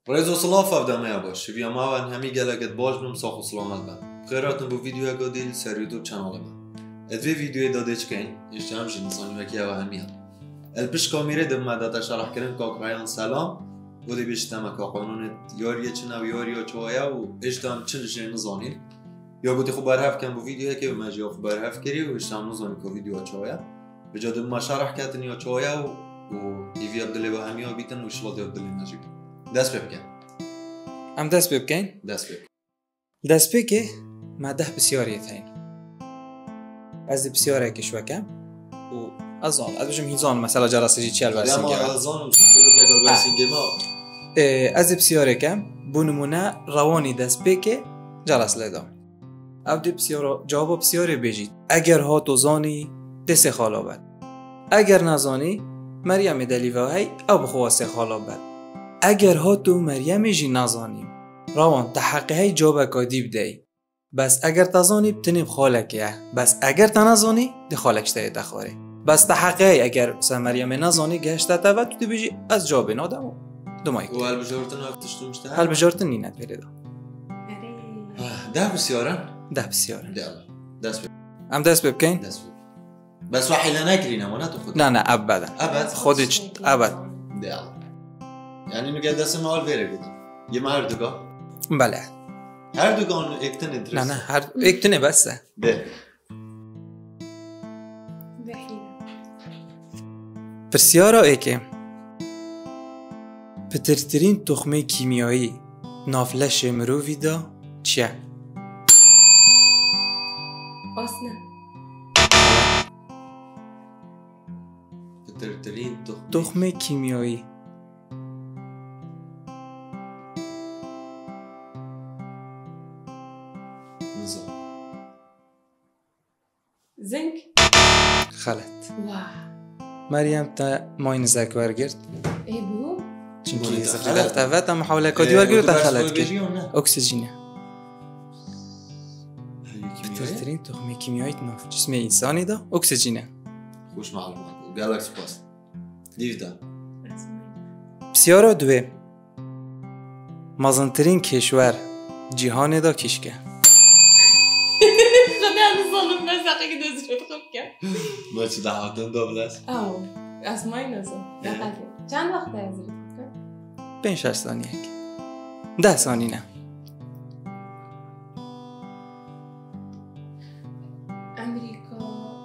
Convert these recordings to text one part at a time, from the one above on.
رئيس صلاة فبدا يا باش بیا ما و همی گلگت باش بم ساخ و سلامت بم خیراتن بو ویدیو گادیل سر یوتیوب چنل بم ادوی ویدیو دادش کین اشتام شد نسانی وکی و همیه البش کامیره دم مدت شرح کردن کاکایان سلام و دی بیشتم که قانون یاریه چنو یاریا چوایا و اشتام چنش نزانین یا گویی خوب برهف کن بو ویدیو که ماجی خوب برهف کردی و اشتام نزانی که ویدیو چوایا بجاد ما شرح کردن یا چوایا و ایوی عبدالله و همیه بیتن و شلات عبدالله ماجی دست بکن. ام دست بکن؟ دست بکن. دست بکه ماده بسیاری تاین. از بسیاری کش وکم و ازان بجم هیزان مثلا جلسه چیل ورسینگ. یا ما ازان بلو که اگر ورسینگ ما. از بسیاری کم بونمونه روانی دست بکه جلسه لدام. عبد بسیار جواب بسیاری بجید. اگر ها تو زانی دست خالا بد. اگر نزانی مریم دلیوه های او بخواست خالا بد. اگر ها تو مریم جی نزانیم روان تحقیه های جواب کادیب دی بس اگر تزانی بتنیم خالکیه بس اگر تنزانی دی خالکش تایی تخواره بس تحقیه اگر سا مریم نزانی گشته تا و تو دی بیجی از جواب نادم دو مایک و هل بجارتن افتشتو مشته؟ هل بجارتن نینت بریده ده بسیارن؟ ده بسیارن دست بکن ام دست بکن؟ دست بکن بس وحیله نگرینم و نه تو خود؟ نه ابدا ابد؟ خودش ابد ده یعنی میگه دست ما حال بره بیدم یه ما هر دوگاه؟ بله هر دوگاه اکتنه درست؟ نه هر اکتنه بسته ده پرسیارا ایکه پترترین تخمه کیمیایی نافلش مرووی دا چیه؟ آسنه پترترین تخمه کیمیایی زنك خلط واو مريم تا ماين زاك ورگرد ايه بو چونكي زخلف تا محاولة كودي ورگرد تا خلط كد اكسجين بترترين تخمي كيميائي تناف جسم انساني دا اكسجين خوش معلومات جالاكسي باس ديفدا بسيارة دوه مازنترين كشور جهان دا كشكه ظلم مساقي كده زفت خبكة ما تشي دعوتن دوبلاس أو اسمعي نزل دقيقة چند وقت هزرت خبكة؟ 5-6 ثانية هيك 10 ثانية نه أمريكا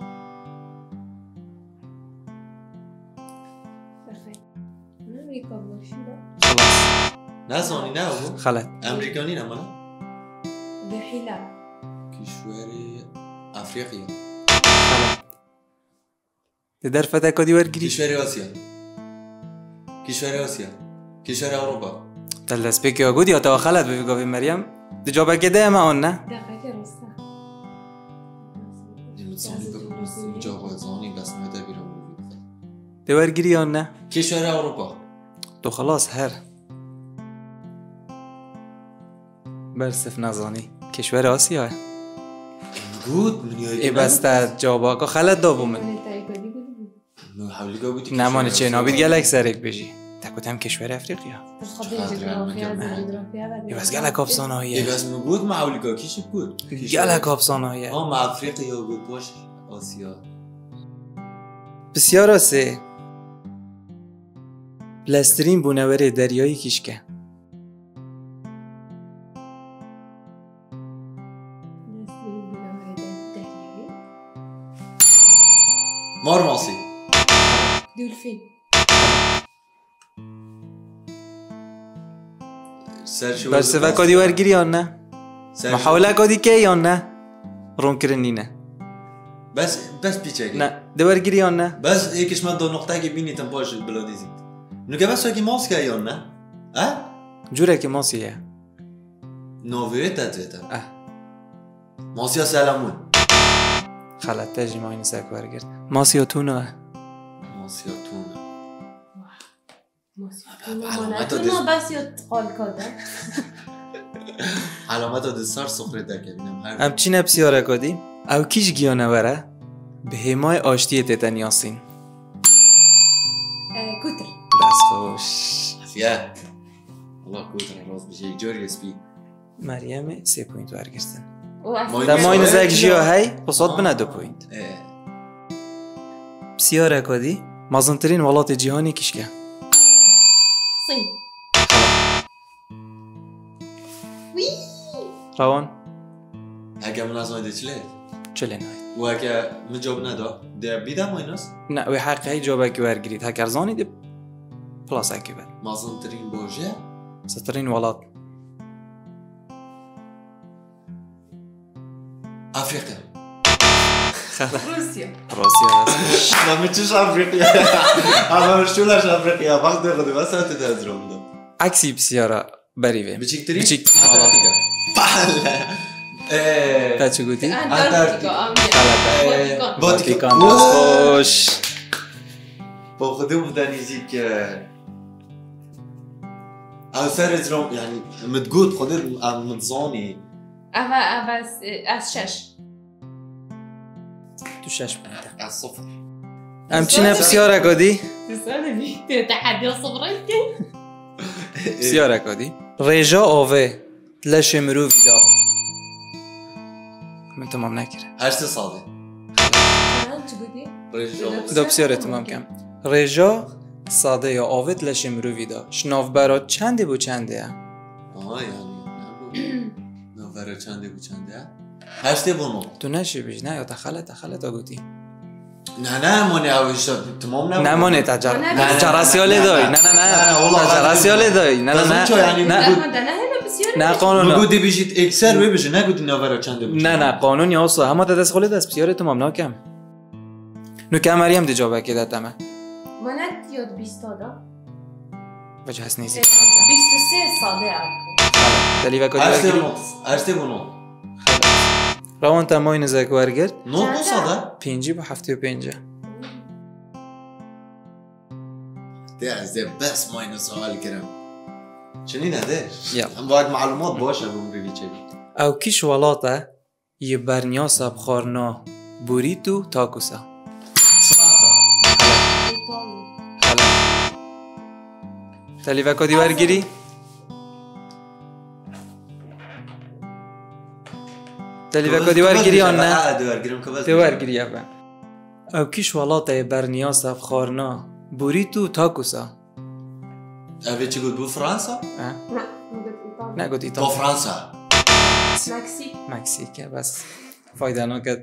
دقيقة أمريكا باشيرة خلاص نازاني نه خلط امريكاني نه مانا بحيلة كشوري افريقيا خلط تدر فتا كودي ورگري كشوري اسيا كشوري اسيا كشوري اوروبا تلس بيكي وجودي وتوا خلط بيقول مريم دي جوابك كده ما قلنا دقيقة رسا زاني بس جواب زاني بس ما تبيرم دي ورگري قلنا كشوري اوروبا تو خلاص هر برسف نزاني کشور آسیا بود من یاد ای بس تا جوابا خلط دابو من من حالی که بودی نمانه چه نابید گلک سرک بجی تکوت هم کشور افریقیا ای بس گلک افسانه ای هایه بس من بود معولی که کیش بود گلک افسانه هایه مع افریقیا بود باش آسیا بسیار آسه بلسترین بونوره دریایی کشکه مارماسي دولفين برسفه کدی ورگیری یا نه محاوله کدی که یا نه رون کرنینه بس بیچه نه دورگیری یا نه بس یکیش من دو نقطه که بینی تن باش بلادیزید نگه بس که ماسکه یا نه جوره که ماسیه نوویه تدویده ماسیا سلامون خلط تجی ما این سک ورگرد ماسیا تونه ماسیا تونه علامت بس یا قالکاده علامت دستار سخره در کبینم هم چی نبسیاره کدی؟ او کیش گیانه وره؟ به همای آشتی تتنیاسین كتر بس خوش عافیه والله كوتر راس بشي جوري سبي مریم 3 پوینت ورگرتن و در ماین سوال زک جیو چیه؟ هی قصاد بنا 2 پوینت بسیار کدی مازنترین ولات جهانی کشکه صين. روان هكا من از مایده چله چلین های و هكا من جواب ندا ده بیده مایناس نه وی حقی جواب کی ورگرید هک ارزانی دی پلاس اکی بر مازنترین باشه سترین ولات افریقیا روسيا. روسیا دست ما میتوش افریقیا اما شولش افریقیا وقت دقیقه بس هاته تازرم دا عکسی بسیارا بریوه بچیکتری؟ بچیکترین انتارکتیکا بله تا چه گوتی؟ انتاركتيكا. غلطه. فاتیکان واتیکان دست خوش با خودم دانیزی که او سر ازرم يعني متقود خودم متزاني از شش. تو 6 پوینت على الصفر همچینه بسیار کدی تسألني تحدي صبرك. بسیار کدی ریجا آوه تلش مرو ویدا من تمام نکره هشت صادي شو قلتي؟ رجال دا بسیار تمام کم ریجا ساده یا آوه تلش مرو ویدا شناف برا چنده بو چنده يعني نوفر چنده بو چنده هشت بونو تو نشی بیش نه یا تخله تا گوتی نه ماني اوش تمام نه مانه تا نه. جراسیاله دای نه والله تا جراسیاله دای نه تازه يعني نه لا ما دنا هنا بسيارة. نه قانون نقودي بيجي اكسر ويبيجي نقود نوفر چنده بو نه قانون یا اصلا همه تا دست خاله دست بسیار تمام ناکم نو که مریم دی جواب که دادم منات يود بيستادا. وجه هست نیزی 23 صادي عارفه. دلی و کدی هشت ورگری بونو هشت بونو روان تا ماین زک ورگرد نو صدا 5 با 75 ده زين بس ما سؤال كرم شنين هذا؟ يلا. هم باید معلومات باشه بمری چه او کیش ولاتا یه برنیاسا بخارنا بوریتو تاکوسا فرنسا إيطاليا. خلا تلی و کدی ورگری تلی و کدی ورگری یا نه عادي ورگرم که بس تو ورگری ابا او کیش ولاتا یه برنیاسا بخارنا بوریتو تاکوسا اوی چی گود بو فرنسا؟ لا ما قلت إيطاليا. نه گوت با ایتالیا فرنسا مكسيك. مکسیکه بس فایده نکد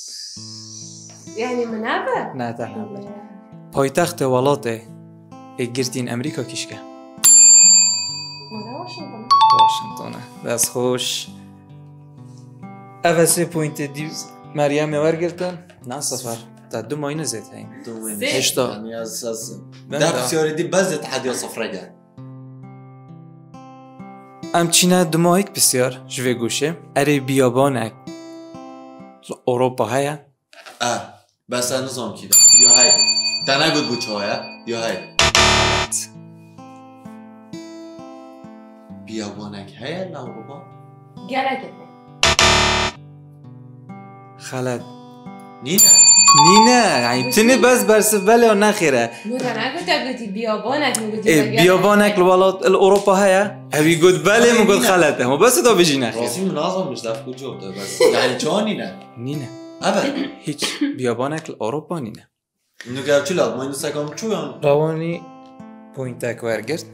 يعني منابع. نه تنها پایتخت ولاتا گرتین امریکا کشکه ولا واشنطن. واشنطنه دست خوش اوه 3 پوینت دی مریم ورگرتن نه صفر تا 2 ماینه زیت هین زين. هشتا يعني از بنده. ده بسیاری دی بس تحدي صفر جا امچینه دمایک بسیار جوه گوشه اره بیابانک اوروپا هیا بس نظام كده يا هاي ده نقول بو چايا يا هاي بيابانك هيا لأوروبا قالك خلد نينا نینه یعنی تنه بس برس بله و نخیره مو انا قلت بيابانك مو قلت بیابانک الولاد الاوروپا هیا هوی گود بله مو گود خلده ما بس دا بجی نخیر راسي مناظم مش دافع كل جوب ده بس يعني شو نينا نینه أبد هیچ بیابانک الاوروپا نینه إنه قال شو لا ما ينساكم شو يعني روانی پوینتک ورگرد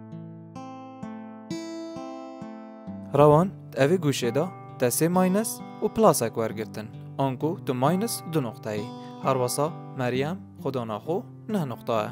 روان اوی گوشه دا تا 3 ماینس و پلاسک ورگرتن آنکو تو ماینس 2 نقطه ای هر واسا مریم خدا ناخو 9 نقطه ای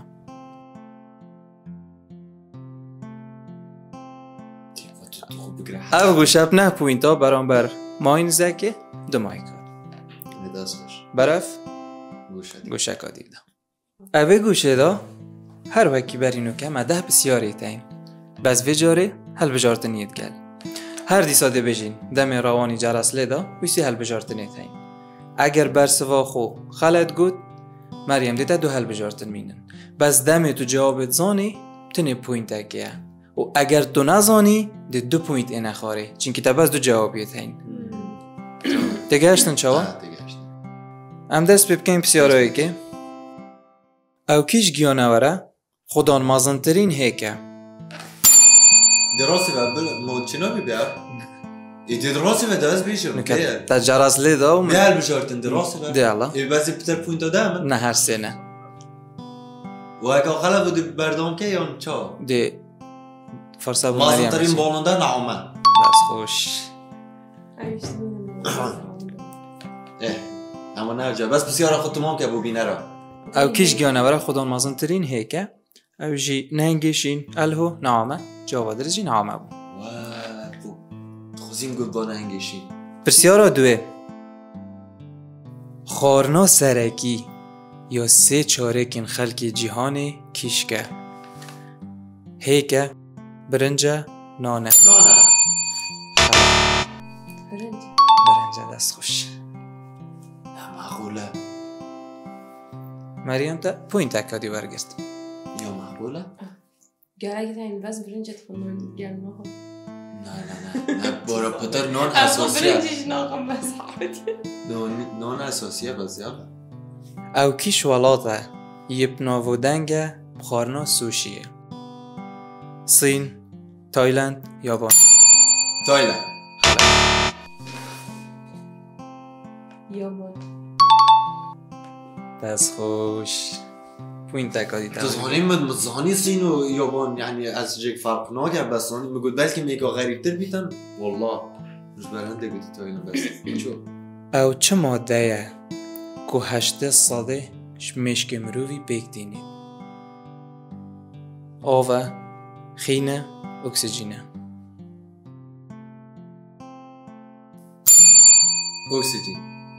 او گوشه 9 پوینت ها برانبر ماینزکه 2 مایکا نداسش برف وش گوشه کا دیده اوه گوشه دا هر وکی برینو که مده بسیاری تاین بس وجاره هل بجارتنیت گل هر دی ساده بجین دم روانی جرس لیدا ویسی هل بجارتنیت تاین اگر برسوا خو خلط گود مریم دیده 2 هل بجارتن مینن بس دم تو جوابت زانی تنه پوینت اگه و اگر تو نزانی دی 2 پوینت اینه خاره چین که تا بس 2 جوابیت تاین دگهشتن چاوا؟ ام دست ببکن بسیارایی که او کیش گیانوره خودان مازنترین هیکه دراسة بقبل ما تشنو بيبيع إيه دراسة بدأت بيشو نكت تا جرس لیدا و بيعال بشارتن دراسة بقى دیالا إيه بس بتر بوينت دائما نه هر سنه وهيك خلا بدي بردام كي يوم شو دی فرصه بو ما مریم سنترين بشی. بالوندا نعوما بس خوش عايش إيه أما نرجع بس بسيارة خدت مام كأبو بينارا او کیش گیانوره خودان مازن ترین هیکه او جی نهنگیشین الهو نعامه جاوا درجی نعامه بو وابو تخزين قد بانا هنگيشين پرسیارا دوه خارنا سرکی یا سه چارکین خلکی جیهان کیشکه هیکه برنجه نانه نونا برنج برنجه دست خوش لا معقولة مریم تا پوینت اکادی برگرد يا معقولة قال تاني بس برنج تخمن قال ناخذ لا بورا بتر نون أساسية برنج ناخذ بس عادي نون أساسية بس يلا او کیش ولاته یپنا و دنگه خارنا سوشیه صین تایلند یابان تايلاند يابان دست خوش پوینت اکادی تزهاني متزهاني الصين ويابان يعني از جيك فرق ناقع بس أنا بقول بلكي ميكا غريب تر بيتن والله مش برهنده قلت تايلاند بس شو او چه ماده که 8 ساده مشک مروی بیک دینید آوه خینه اکسیژینه أكسجين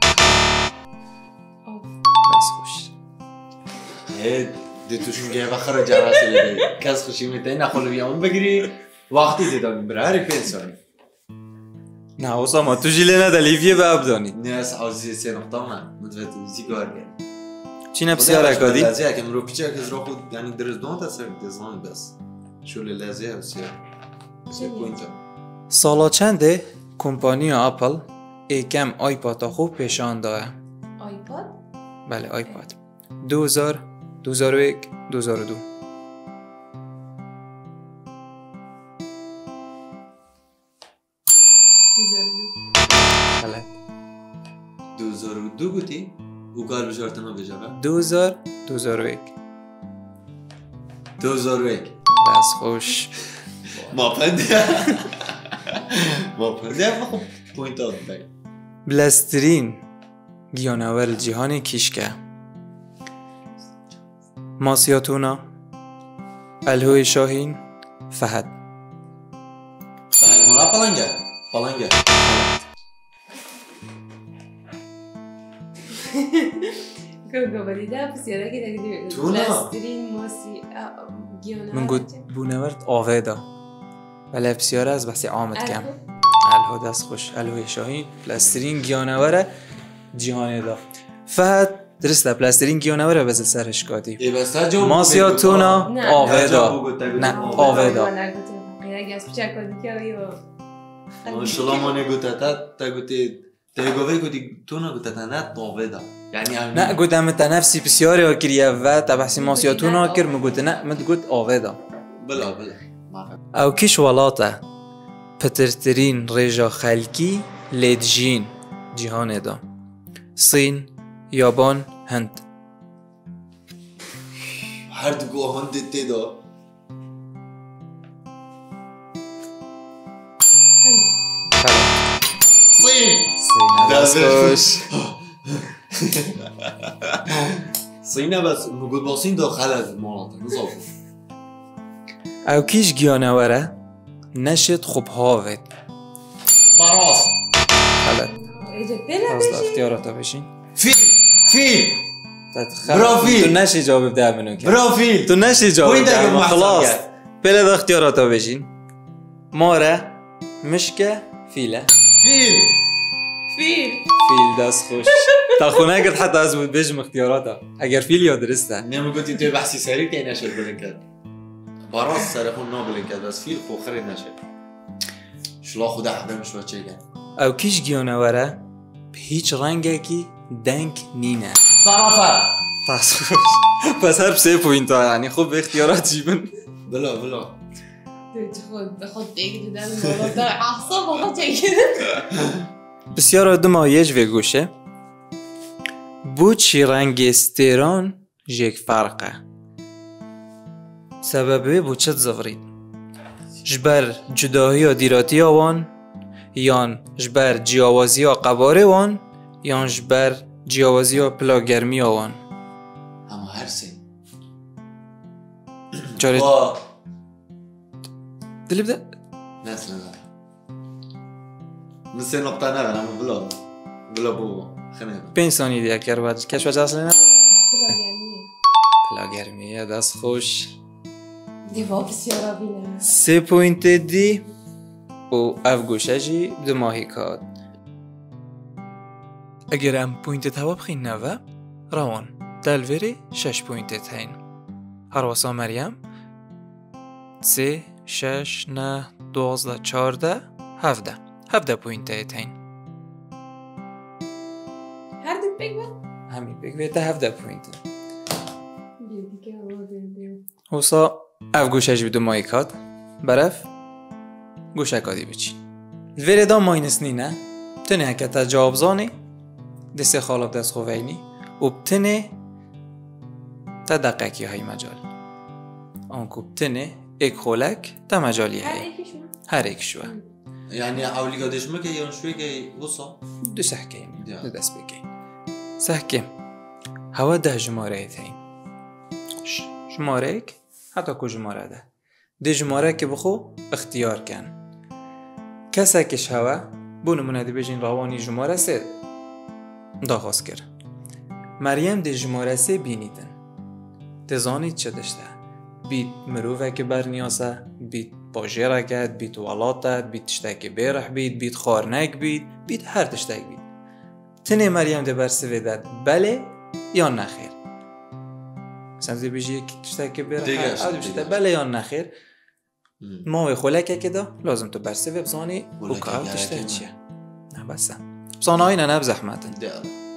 بس خوش إيه دي توشون جاي بخرج جراس اللي كاس خشي متين أخلو بيوم بقري وقتي تداني براري بينسوني نه اوساما تو جیله نده لیویه به ابدانید ناس عزيزي سين احتمال متفت زيكار يعني چی نفسیار اکادی؟ لازم كم رو بيتشا كز خود يعني درس دون تاثر ديزاين بس شو اللي لازم بسيار بسيار بوينتا سالا چنده کمپانی اپل یکم آیپاد خوب پیشان داره ايباد بله آیپاد 2000 2001 2002 بله 2002 قلتي وقال بشارتنا بجابه 2000 2001 2001 دست خوش ما بنده ما بنده ما خب بوينتات باي بلسترین گیانور جهان کیشکه ماسیاتونا الهوی شاهین فهد فهد مرا بلنجا بلنجا كوكو بدي ده بس يلا كده كده تونا. بلاسترين موسي جيونا من گفت بونورد آویدا ولی بسیار از بحث آمد کم الهو دست خوش الهوی شاهین پلاسترین گیانوره جهان دا فهد درسته پلاسترین گیانوره بزل سرش کادی إيه بس تجاوب ماسیاتونا نه. آویدا نه آویدا يا جاس بتشاكو دي كيو ما شاء الله ما نقولت تا قلتي تيجوفي قلتي تونا قلت أنا طوفيدا يعني نه گفت هم تا نفسی بسیاری ها کریه و تا بحثی ماسیاتونا کر مگوت نه مگوت آویدا بلا ما فهم او کیش ولاته پترترین ریجا خلکی لیدجین جهان دا صین یابان هند هر دو هند تدا صين صین دست خوش صينة بس موجود باصين داخل از مناطق نظافة او کیش گیانوره نشد خوب هاوید براس غلط جبتنا از اختیاراتا بشین فيل برافیل تو نشی جواب بده منو که برافيل تو نشی جواب وين بده داخل من محسن خلاص قاعد؟ بله ده اختیاراتا بشین ماره مشکه فیله فيل فیل دست خوش تا خونه قد حتى از بود بجم اختیاراتا اگر فیل یا درسته نعم قلت انت بحثي سريع كاين نشر بلنكات براس سرخون نو بلنكات بس فيل خو خري نشر شلا خدا حدا مش بچه گن او کیش گیانوره به هیچ رنگه کی دنگ نینه زرافة دست خوش پس هر 3 پوینت ها یعنی خوب به اختیارات جیبن بلا خود دیگه دیدن مولا دار اعصاب خود دیگه بسیار دمایج و گوشه بو چی رنگ استیران جیک فرقه سببه بو چت زفرید جبر جداهی و دیراتی آوان یان جبر جیاوازی و قباره وان یان جبر جیاوازی و پلاگرمی آوان اما هر سه جاری دلی بده ناس نزار مثل نقطة نغن اما بلا بو خنه 5 ثانیه دیگه کر باید کش وجه اصلی نه پلاگرمیه پلاگرمیه دست خوش دیوا بسیارا بینه 3 پوینت دی و اف گوشه جی دو ماهی کاد اگر ام پوینت توا بخین نوه روان دلوری 6 پوینت تین هر واسا مریم 3 6 9 12 14 17 پوینت تین هر دو بگو همین بگویده 17 پوینت بیا دیگه آوا بیا واسا اف گوشه جی دو ماهی کاد برف گوشه کادی بچی الوری دا ماینس نینه تنه هکتا جواب زانی دسته خالب دست خوینی و بتنه تا دقیقی های مجال آنکو بتنه ایک خولک تا مجالی هر های یکیش من هر ایک شوه يعني أولي قديش مكة ينشوي كي وصل دو سحکیم ده. دو دست بگیم سحکیم هوا 10 جماره تین جماره ایک حتی کو جماره ده جماره که بخو اختیار کن کسا کش هوا بو نمونه دی بجین روانی جماره سه داخواست کرد مریم دی جماره سه بینیدن تزانید چه داشته بید مروفه که برنیاسه بید باجره کد بید ولاتت بید تشتاکی بیرح بید خارنک بید هر تشتاک بید تنه مریم دی برسوه داد بله یا نخیر مثلا دی بجی یک تشتاکی بیرح دیگه بجی بله یا نخیر ما خلکه که دا لازم تو برسوه بزانی و کار تشتاک چیه نه بسه بزانه های نه بزحمتن ده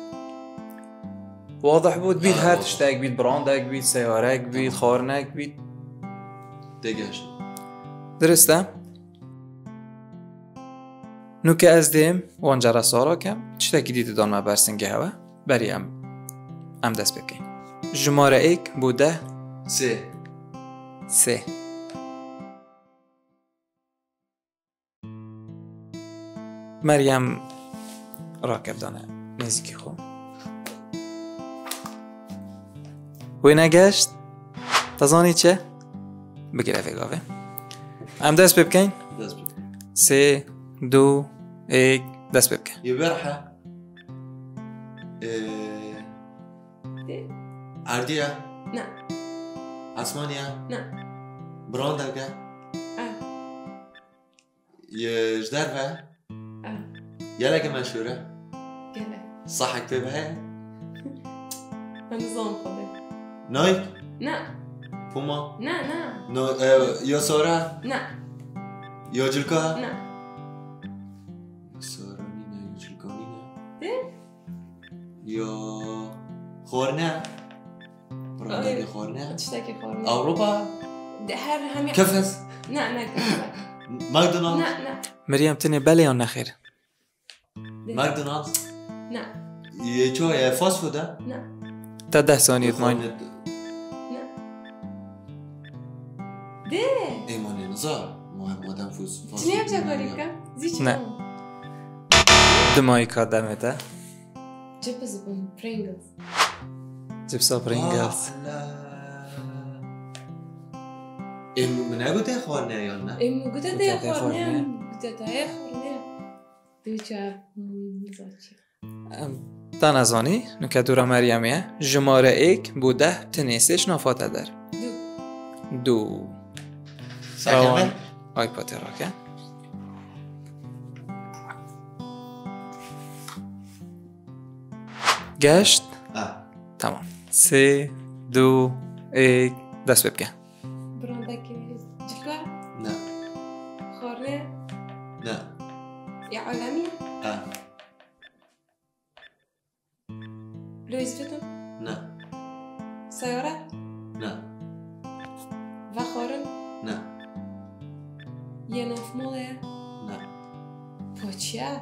واضح بود بید هر واضح. تشتاک بید براندک بید سیارک بید خارنک بید دقيقة درسته؟ نو که از دیم وانجا را سارا کم چطکی دیده دان ما برسنگه هوا بری ام دست بکن جماره ایک بوده سه 3 مریم راکب دانه نزدیکی خو وی نگشت تزانی چه؟ بگیره فگاوه ام دست بکن بس بك 3 2 1 دست بکن يبرحة عردية نه عثمانية نه براندكة اه يجدرفة اه يلاك مشهورة گله صح كتبها من نظام خوده نايك نه بوما نه نه نو يا سارة نه يا جلكا نه سارة نينا يا جلكا نينا ده يا خورنا براندكة آه. خورنا تشتاكي خورنا أوروبا ده هر همي كفس نه نه كفر ماكدونالدز نه نه مریم تنه بله یا نخیر ماكدونالدز نه يشو يا فاست فود نه تا 10 ثانیه ماین نه ده ايماني نزار مهم آدم فوز چی نمیشه کاری کن؟ زی نه. دمایی کار دمته چه بزبون پرینگلز جبسا پرینگلز من قلت يا خورنا يا نا ایمو گوته گوته ده ده خورنه خورنه. گوته ده خورنه دو چه نزاچه تا نزانی نو که دورا مریمیه جماره ایک بوده تنیسش نافاته در دو 2 ساكن آی پاتی راکه گشت تمام 3 2 1 دست بکن براندکی جلگا لا خورنه لا یا عالمی لویز فتون لا سیاره لا و خورن لا ناف ماله؟ نه. پاچه؟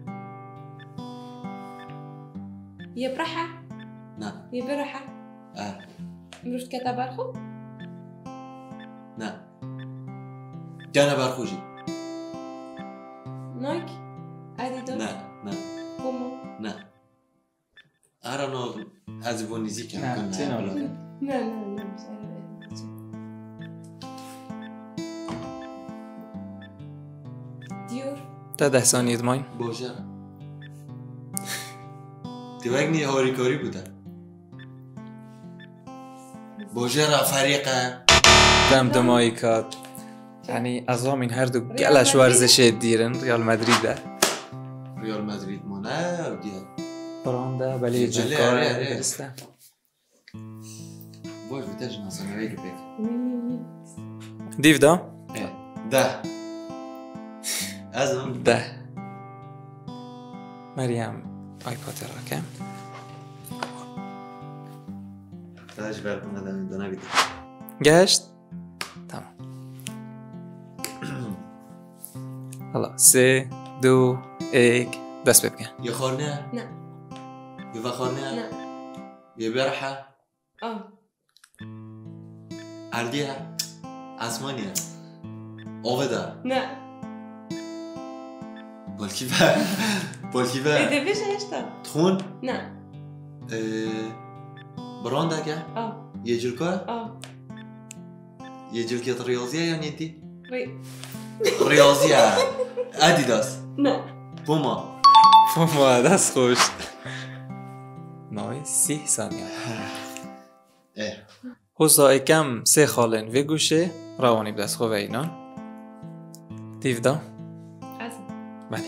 یه برحه؟ نه. یه برحه؟ امروز کتا برخو؟ نه. گنه برخوشی؟ نایک؟ ادیداس؟ نه. نه. بوما؟ نه. ارانو از بونیزی کم نه، کنه. تین آلا. نه میشه. دیور؟ تا 10 ثانیه ماین. باشه. دیوک نی هاریکاری بوده. باشه را فریقه. دمدمایی کات. یعنی از این هر دو گلش ورزش دیرن ریال مدریده. ریال مدرید ما نه دیگه. برانده بله جنکار درسته. باش بتاج ناسانه ویگه بک. دیو دا؟ 10. ازم 10. مریم آیپاد را کم. تاج برکنه دانه بیده. گشت؟ تمام. حالا 3 2 1 دست بکن. یه خانه؟ نه. یه وخانه؟ نه. یه برحه؟ اردیه؟ اسمانیه؟ آوده؟ نه. بالکیبه؟ ایده بشه اشتا؟ تخون؟ نه. برانده که؟ یه جلکه؟ یه جلکه ریاضیه یا نیتی؟ ریاضیه ادیداس؟ نه. بوما؟ بوما دست خوش. نای 30 ثانیه. حسا اکم 3 خالن و گوشه روانی بدست خواه اینان. دیو دا؟ ازم. بله.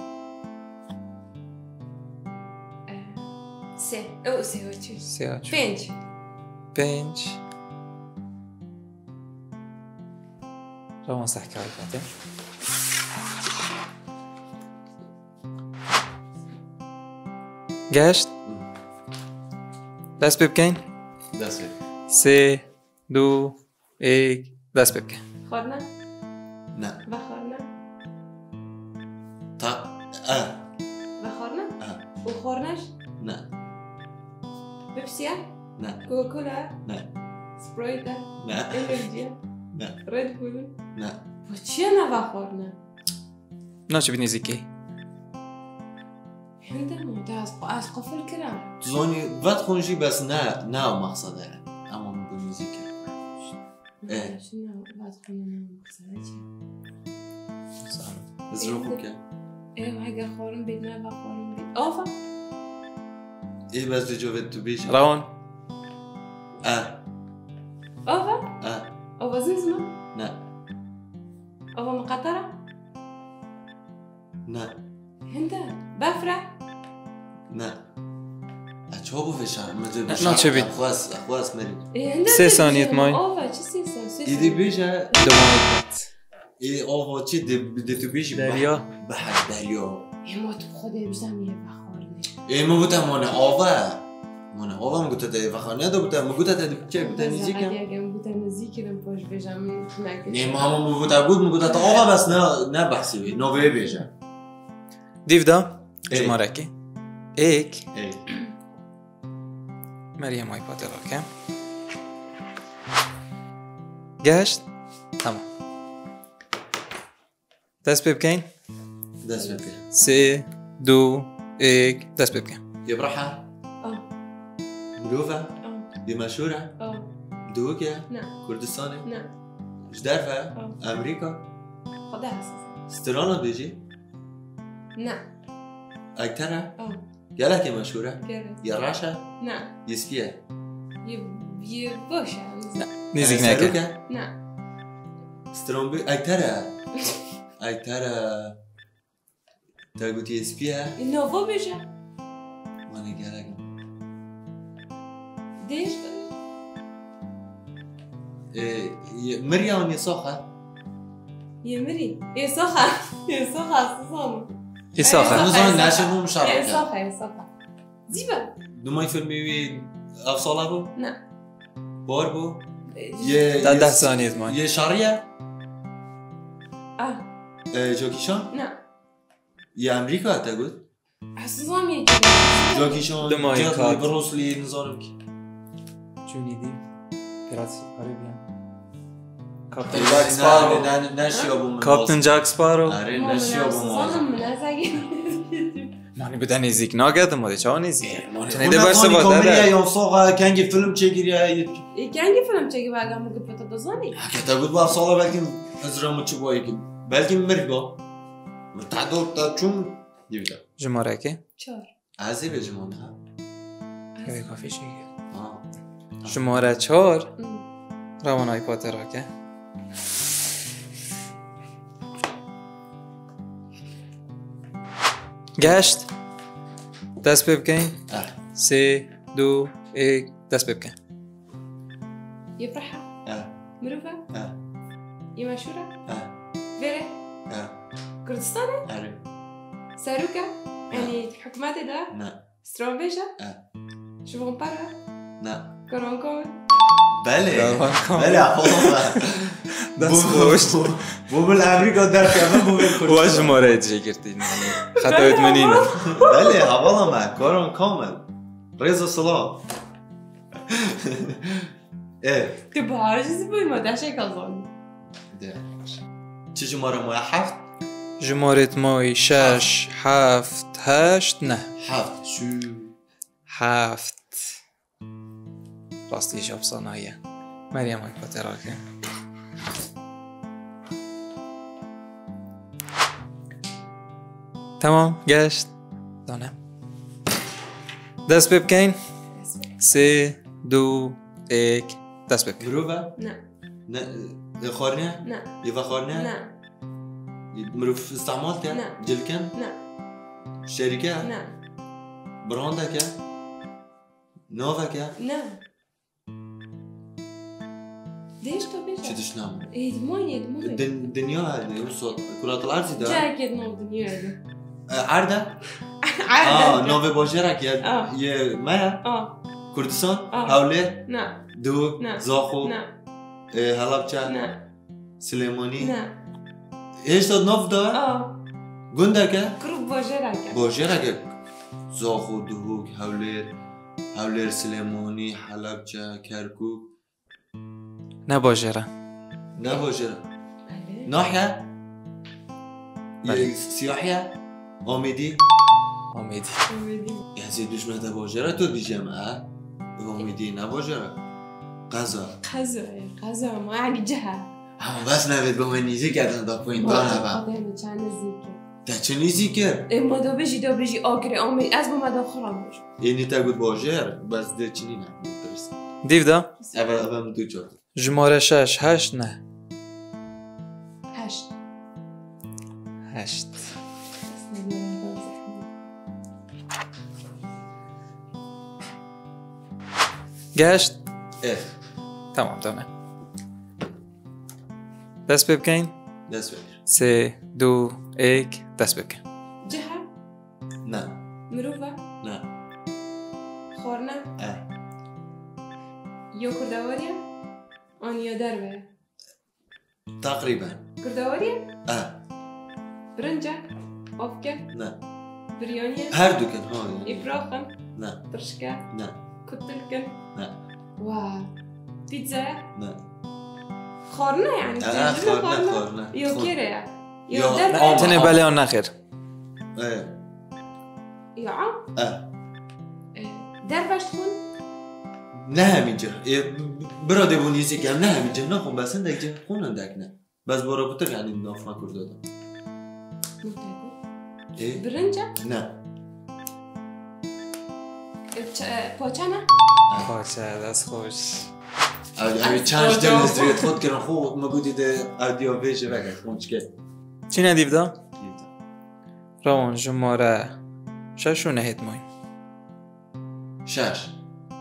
3 او 3 و چی؟ 3 5 5 روان سحکه های بده. گشت؟ دست ببکن؟ دست بکن. 3 2 1 دست ببکن. خورنه؟ نه. بخورنه؟ تا بخورنه؟ و خورنش؟ نه. بيبسيا؟ نه. كوكاكولا؟ نه. سبرايتا؟ نه. انرجيا؟ نه. ريد بول؟ نه. وچی نبخورنه؟ ناچه بینیزی که؟ هندم ده از قفل کرم زونی وقت خونشی بس نه مقصده اما بونیزی که شنو بعد خوننا مقصده چی؟ بس رو خوب که هگه خورم بید نبخورم بید آفا؟ بس جوید تو بیش روان؟ آفا؟ آفا زنزمه؟ نه. آفا مقطره؟ نه. هنده بفره؟ نه. اچه ها بو فشار ناچه بید اخواست مری 3 ثانیت مای آفا چه 3 ثانیت؟ ایدی بیشه دومایت آفا چی دی تو بیشی دریا بحر دریا ما تو خوده بزم یه بخورنه ما بودم مانه آفا مگوتا دی بخورنه دا بودم مگوتا دی چه بودن نزیکم اگه بودن نزیکم پاش بجم نه ماما مگوتا بود مگوتا تا آفا بس نه بحثی بی نوه بیشه دیو دا شماره که 1 ای مریم آیپاد را کم گشت تمام دست ببکن دست بکن 3 2 1 دست ببکن یه برحه مروفه یه مشهوره دوکه نه کردستانه نه جدرفه امریکا خدا حساس استرالیا بیجی نه اکتره گله که مشهوره گره یه راشه نه یه سپیه یه باشه نیزیک نکن سروکه نه استرالیا اکترهальтара тагути спия ново бежа мане герак деш مريم يسوخه يمري يسوخه صوم يسوخه نزون ناشمو مشاركه يسوخه زيبا دوماي فيلمي افصاله بو لا باربو ده ثانية مان يه شاريه جاکی چان؟ نه یه امریکا تقول؟ حسوزام یه جاکی چان دمای جاکی کات. بروسلی نظارم کی جونی دی پیراتی کاریبیان کاپتن نه جاک سپارو نشیابون کاپتن جاک سپارو آره نشیابون حسوزام منازگی مانی بده نزدیک ناگردم ماده چه نزدیک نه ده برسه با کاملی داده یا ساقا کنگی فیلم چگیری کنگی فیلم چگی باگم مگه پتا دزانی که تقول با سالا بلکه ازرامو چه بایی که بلکه مرگا متعدد تا چون دیویدا جماره که 4 عزی به جمانه یه کافی شیگه شماره 4 روان های پاتر ها که گشت دست ببکن 3 2 1 دست ببکن يفرحها مروفة يمشورة فيري كردستان ساروكا يعني حكوماتي ده نه سترونبيشا شوفون بارا نه كورونكون بله بله دست خوش بو بالامریکا در کامل بو بالکردستان و جماره دیگه گرتین خطا ادمنینه بله حوالا ما کارون کامل رضا صلاح تبقى عاجز بوي ما ده شيء كظن چه جماره ما 7 جماره مای 6 7 8 نه 7 شو 7 راستیش افسانه‌ایه مریم های پاتر ها که تمام گشت دانم دست ببکن 3 2 1 دست ببکن مروفه؟ نه نه خارنه؟ نه يبقى خارنه؟ نه مروف استعمالته؟ نه. جلكن؟ نه شركة؟ نه براندك؟ نوفك؟ نه ليش طبيعي؟ شو تشنام؟ ايه دموية الدنيا هذه وصل كرة الأرض ده جاكيت مو الدنيا هذا عردة؟ عادة نوفي بوجيرك آه. يا ما كردستان؟ هاولير؟ لا دو؟ لا. زاخو؟ لا هلبجة؟ لا سليماني؟ لا ايش ده نوف ده؟ قندك؟ كروب بوجيرك بوجيرك زاخو دهوك هاولير سليماني حلبجة كركوك نه باجره نه بوجيرة ناحية سياحية آمدي امیدی يعني زي دشمن ده بوجيرة تو دي جماعة آمدي نه بوجيرة غزة غزة ما يعني جهة هم بس نبيت بمنيزي كده ده بوين دانا با قدامي كان زيك ده چني زيكر ما دو بيجي آكري آمي از ما دو خرابش يعني تقول بوجير بس ده چني نه درست دیو دا اول دو جور جماره 6 8 نه 8 8 گشت ايه تمام دانه دست ببکن دست بگیر 3 2 1 دست ببکن جهة نه مروفة نه خورنا اه يو كردواريا آنيا دربه تقريبا كردواريا اه برنجة أوفكا نه بريانيا هر دو كن ها يعني إبراخن نه ترشكا نه كتلكن نه واو بيتزا نه خورنا يعني خورنا يو كيريا يو يو- دربه تنه بله آن نخیر ايه يو عم اه دربش تكون نه همینجا براده بونیزی که هم نه همینجا نه خون بسن دیگه خونن دک نه بس برا بطر یعنی ناف مکر دادم اه برنجة نه پاچانه باشه دست خوش اوی چند دل ازدویت خود کرن خود ما بودی ده اودیو ویژه بگه خونچ که چی ندیو دا؟ روان جماره 6 و نهید مای 6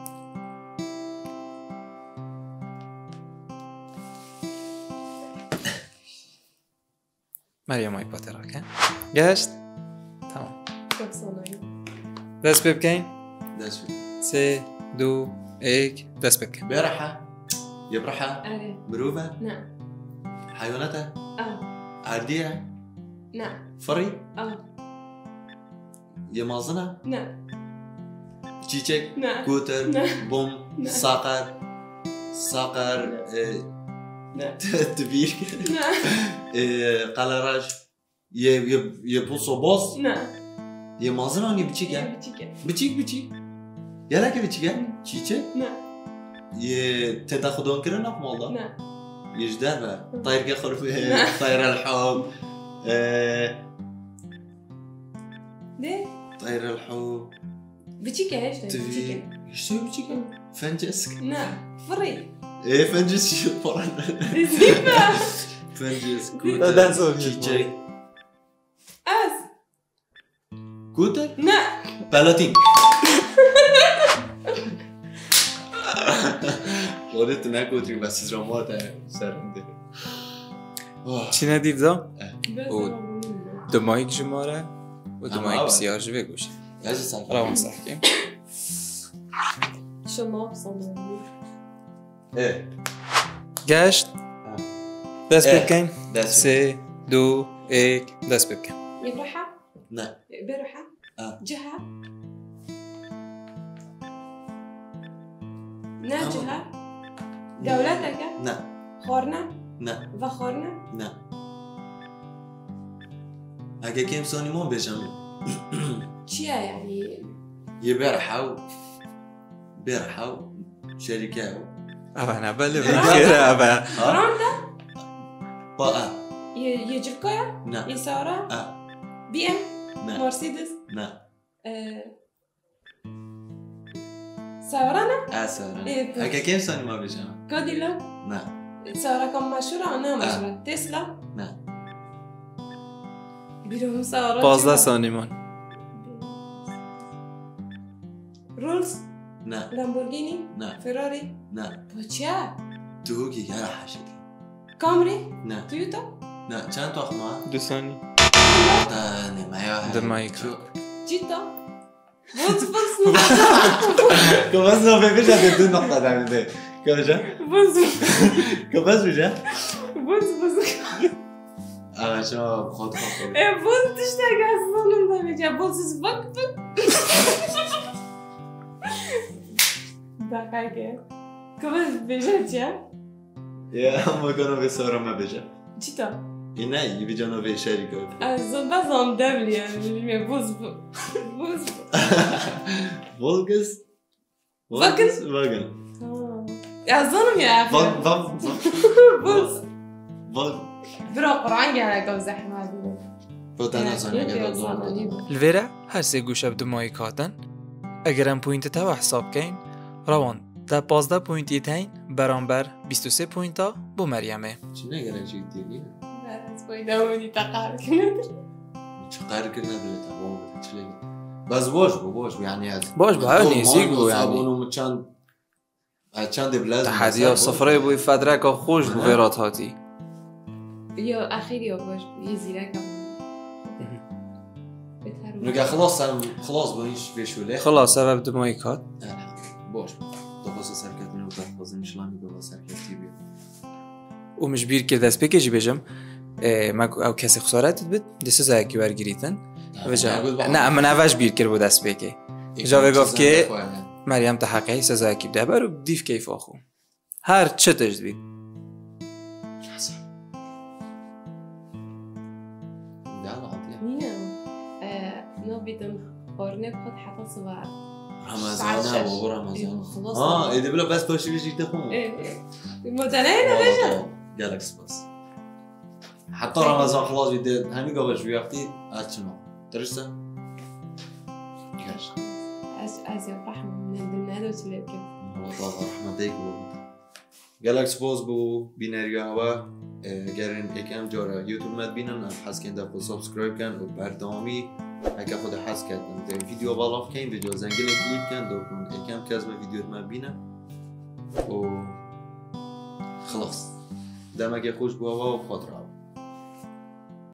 مریم های پاتر ها که گشت تمام كبسوناي دست ببکن دست بگیر 3 2 1 دست ببکن برحة يبرحة أري مروفة نعم حيواناتها عردية نه فري آه يمازنة نه تشيتشك نه كوتر نه. بوم نه. صقر نه تبير نه قلراج يبوسو بوس نه يمازنة وني بتشيكا بچیکه بتشيك يلا كيف بتشيكا تشيتشك نه تتاخذون كلنا في مالدا نه يجدر طير كخرف نعم. طير الحب ده طير الحب بچیکه هیچ تبي بچیکه شو بتشيكا فنجسك نه فری ايه فنجس شو طبعا زیبا فنجس دانس كوتر أوف تشيتشك از كوتر نه بلاتين قلت نكوتري بس رموتها سرنده چی ندید دا؟ بس او. دمایک جماره و دمایک أما بسیار جوه گوشه لازم صح روان صحکیم شما بصمم ايه گشت دست إيه. بکن دست سه دو ایک دست بکن يبرحها نه بروحها جهة ناجهة دولتك نه خورنا نه وخورنا نه اگه کم سانی ما بجم چيا يعني يبرحوا برحوا شركة اوه نبله بخیره اوه فروندا طاقة يجركويا نه يسارا بي ام نه مرسيدس نه ساورانا أسرع إيه. اگه کم سانی ما بجم كوديلاك نه ساورا كم مشهورة أنا مشهورة تسلا نه بيروهم ساورا 15 ثانیمان رولز نه لامبورغيني نه فيراري نه بوتشا تو کی گره حشد كامري نه تويوتا نه چند تا خما 2 ثانی ده نمایا دمایک. جيتا بوز كمان لو بيجي ده دون نقطة ده ده كمان بوز كمان بيجي بوز شو خد خد بوز تشتاق أصلاً ده بيجي بوز بك ده كايكه كمان بيجي جا يا هم كانوا بيصوروا ما بيجي جيتا هنا يبي جانوا في شركة بازم دبلي بوز بوز فولكس فاجن يا ظلم يا فاج أخي فاج بوز فاج برو قرآن يا جو زحمة بودنا زنی که الویره هر سه گوشه دمایک هاتن اگر ام پوینت تا حساب کن روان ده 15 پوینتی تین برانبر 23 پوینتا بو مریمه چی نگران چی دیگه بس باید اونی تقرر کنه چه قرار کنه داره تمام چلی بس باش یعنی از باش نیزیگ بو یعنی اونو چند بلاز تحدیات صفره بوی فدرک خوش بو ویرات هاتی یا اخیر یا باش یه زیرک هم نگه خلاص باش بشوله خلاص سبب دمایک هات باش دخواست سرکت منو دخواست نشلامی با سرکتی بیا و مش بیر که دست بکشی بجم ما او کسی خسارت بید دست زایکی برگیریتن نه من اوش بیر کرد بود دست بکه جا گفت که مریم تحقیقی سزایکی بده برو دیف کیف آخو هر چه تجد بید بدون قرنك خد حتى صباع رمضان و رمضان خلاص ایده بلا بس باشی بيجي تخون متناهي بجد جالكس بس حتى رمضان خلاص بيدي همي قبل شوي وقتي اتشنو درسته كاش از رحمة من البنات وتلك والله رحمة ديك جالكس بوز بو بيناريو هوا گرین یکم جارا یوتیوب مد بینن حس کن دفعه سابسکرایب کن و بردامی اگه خود حس کردن در ویدیو بالاف کن ویدیو زنگل کلیپ کن دو کن یکم که از من ویدیو مد بینن و خلاص دمگه خوش بوا و خاطر